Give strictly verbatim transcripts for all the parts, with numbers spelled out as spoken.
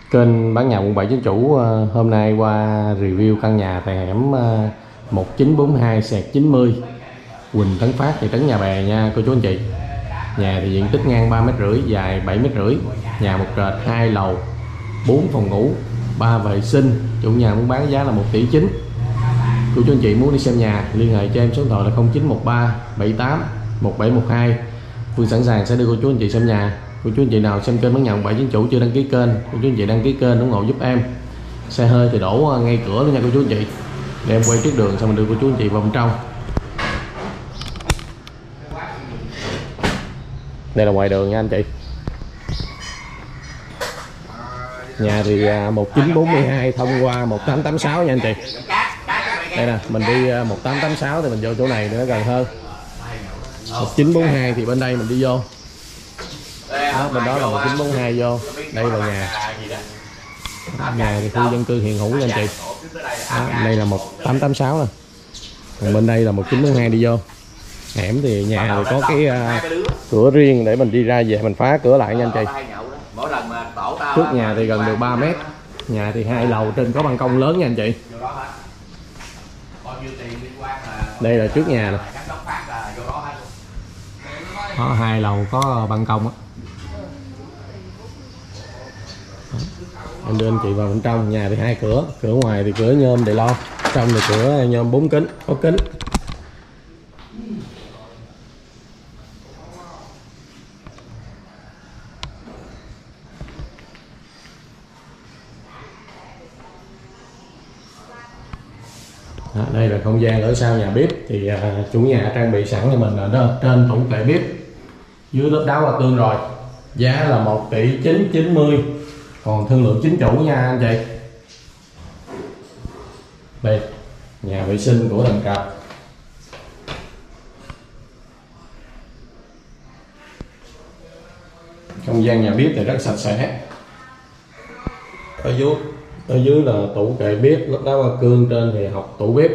Kênh Bán Nhà Quận bảy Chính Chủ hôm nay qua review căn nhà tại hẻm một chín bốn hai chín mươi Huỳnh Tấn Phát, thị trấn Nhà Bè nha cô chú anh chị. Nhà thì diện tích ngang ba mét rưỡi, dài bảy mét rưỡi, nhà một trệt, hai lầu, bốn phòng ngủ, ba vệ sinh. Chủ nhà muốn bán giá là một tỷ chín. Cô chú anh chị muốn đi xem nhà liên hệ cho em số điện thoại là không chín một ba bảy tám một bảy một hai. Phương sẵn sàng sẽ đưa cô chú anh chị xem nhà. Cô chú anh chị nào xem kênh Bán Nhà Quận bảy Chính Chủ chưa đăng ký kênh, cô chú anh chị đăng ký kênh ủng hộ giúp em. Xe hơi thì đổ ngay cửa luôn nha cô chú anh chị. Để em quay trước đường xong mình đưa cô chú anh chị vào bên trong. Đây là ngoài đường nha anh chị. Nhà thì một chín bốn hai thông qua một tám tám sáu nha anh chị. Đây nè, mình đi một tám tám sáu thì mình vô chỗ này nó gần hơn. Một chín bốn hai thì bên đây mình đi vô. Đó, bên đó là một chín bốn hai vô. Đây là nhà. Nhà thì khu dân cư hiện hữu nha anh chị. Đó, đây là một tám tám sáu nè. Còn bên đây là một chín bốn hai đi vô. Hẻm thì nhà thì có cái uh, cửa riêng để mình đi ra về mình phá cửa lại nha anh chị. Trước nhà thì gần được ba mét. Nhà thì hai lầu, trên có ban công lớn nha anh chị. Đây là trước nhà nè. Có hai lầu có ban công á. Em đưa anh chị vào bên trong. Nhà thì hai cửa, cửa ngoài thì cửa nhôm để lo, trong thì cửa nhôm bốn kính, có kính. Đó, đây là không gian ở sau nhà bếp thì à, chủ nhà trang bị sẵn cho mình là đó, trên tủ kệ bếp, dưới lớp đá hoa cương rồi. Giá là một tỷ chín chín mươi, còn thương lượng chính chủ nha anh chị. Đây nhà vệ sinh của đầm cặp. Không gian nhà bếp thì rất sạch sẽ. Ở dưới ở dưới là tủ kệ bếp, lớp đá hoa cương, trên thì học tủ bếp.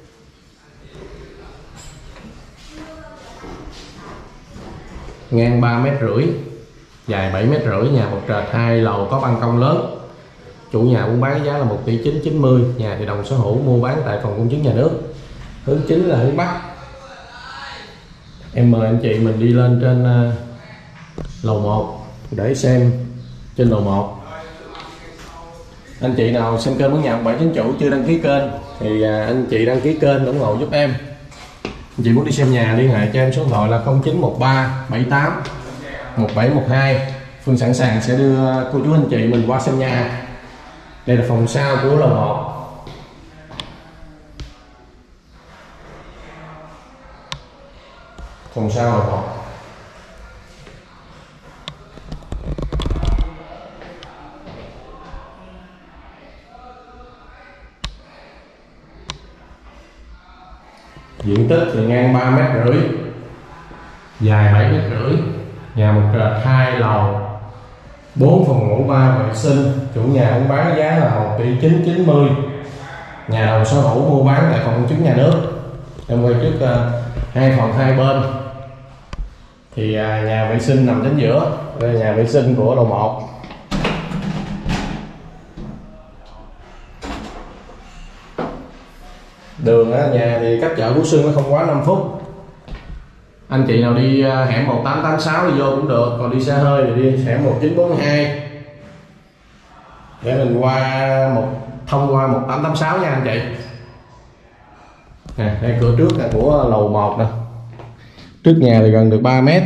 Ngang ba mét rưỡi, dài bảy mét rưỡi, nhà một trệt, hai lầu, có ban công lớn. Chủ nhà muốn bán giá là một tỷ chín chín mươi. Nhà thì đồng sở hữu, mua bán tại phòng công chứng nhà nước. Hướng chính là hướng Bắc. Em mời anh chị mình đi lên trên uh, lầu một để xem trên lầu một. Anh chị nào xem kênh Bán Nhà Quận bảy Chính Chủ chưa đăng ký kênh thì uh, anh chị đăng ký kênh ủng hộ giúp em. Anh chị muốn đi xem nhà liên hệ cho em số điện thoại là không chín một ba bảy tám một bảy một hai. Phương sẵn sàng sẽ đưa cô chú anh chị mình qua xem nhà. Đây là phòng sau của lầu một. Phòng sau lầu một. Diện tích thì ngang ba mét rưỡi, dài bảy mét rưỡi, nhà một trệt, hai lầu, bốn phòng ngủ, ba vệ sinh. Chủ nhà cũng bán giá là một tỷ chín chín mươi. Nhà đầu sở hữu, mua bán tại phòng công chứng nhà nước. Em quay trước uh, hai phòng hai bên thì uh, nhà vệ sinh nằm chính giữa. Đây là nhà vệ sinh của lầu một. Đường á, nhà thì cách chợ Phú Xuân nó không quá năm phút. Anh chị nào đi hẻm một tám tám sáu đi vô cũng được, còn đi xe hơi thì đi hẻm một chín bốn hai để mình qua một thông qua một tám tám sáu nha anh chị. Nè, đây cửa trước là của lầu một nè. Trước nhà thì gần được ba mét.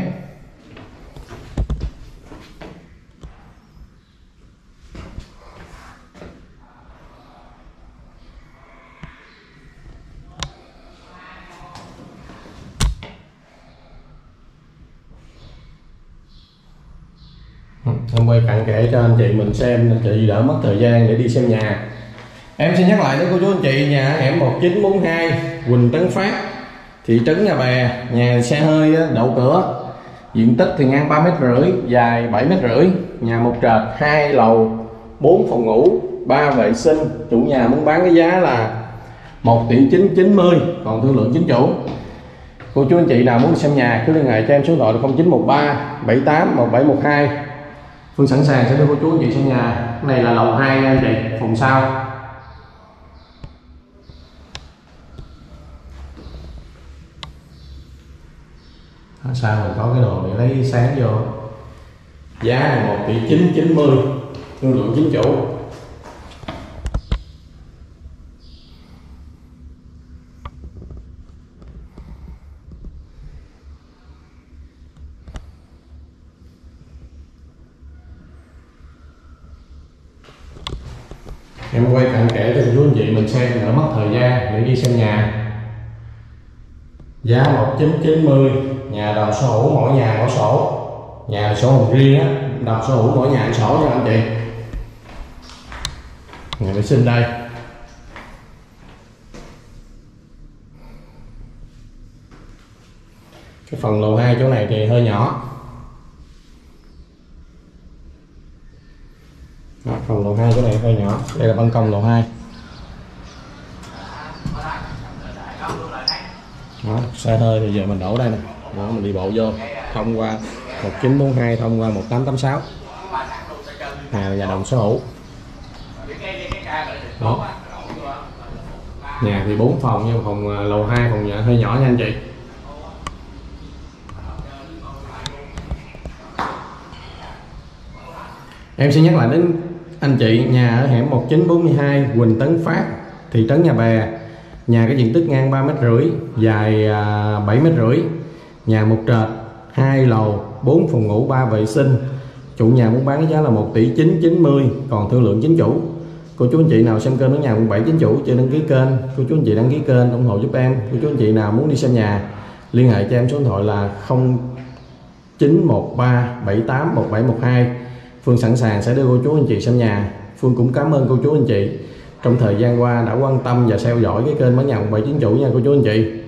Em quay cặn kẽ cho anh chị mình xem, anh chị đỡ mất thời gian để đi xem nhà. Em xin nhắc lại với cô chú anh chị, nhà hẻm một chín bốn hai Huỳnh Tấn Phát, thị trấn Nhà Bè. Nhà xe hơi đậu cửa. Diện tích thì ngang ba mét rưỡi, dài bảy mét rưỡi, nhà một trệt, hai lầu, bốn phòng ngủ, ba vệ sinh. Chủ nhà muốn bán cái giá là một tỷ chín chín mươi, còn thương lượng chính chủ. Cô chú anh chị nào muốn xem nhà cứ liên hệ cho em số điện thoại là không chín một ba bảy tám một bảy một hai. Phương sẵn sàng sẽ đưa cô chú anh chị xem nhà. Cái này là lầu hai nha anh chị, phòng sau. Ở sau mình có cái đồ để lấy sáng vô. Giá là một tỷ chín chín mươi, thương lượng chính chủ. Em quay cặn kẽ cho cô chú anh chị mình xem đỡ mất thời gian để đi xem nhà. Giá một chín chín mươi, nhà đồng sở hữu, mỗi nhà có sổ. Nhà là sổ hồng riêng á, đồng sở hữu mỗi nhà một sổ nha anh chị. Nhà vệ sinh đây. Cái phần lầu hai chỗ này thì hơi nhỏ. Đó, phần lầu hai chỗ này hơi nhỏ. Đây là ban công lầu hai. Đó, xe hơi thì giờ mình đổ đây nè. Đó, mình đi bộ vô thông qua một chín bốn hai, thông qua một tám tám sáu. Nhà là nhà đồng sở hữu. Đó. Nhà thì bốn phòng nhưng phòng lầu hai phòng nhà hơi nhỏ nha anh chị. Em sẽ nhắc lại đến anh chị, nhà ở hẻm một chín bốn hai Quỳnh Tấn Phát, thị trấn Nhà Bè. Nhà có diện tích ngang ba mét rưỡi, dài bảy mét rưỡi. Nhà một trệt, hai lầu, bốn phòng ngủ, ba vệ sinh. Chủ nhà muốn bán giá là một tỷ chín chín mươi, còn thương lượng chính chủ. Cô chú anh chị nào xem kênh ở nhà quận bảy chính chủ chưa đăng ký kênh, cô chú anh chị đăng ký kênh ủng hộ giúp em. Cô chú anh chị nào muốn đi xem nhà liên hệ cho em số điện thoại là không chín một ba bảy tám một bảy một hai. Phương sẵn sàng sẽ đưa cô chú anh chị xem nhà. Phương cũng cảm ơn cô chú anh chị trong thời gian qua đã quan tâm và theo dõi cái kênh Bán Nhà Quận bảy chính chủ nha cô chú anh chị.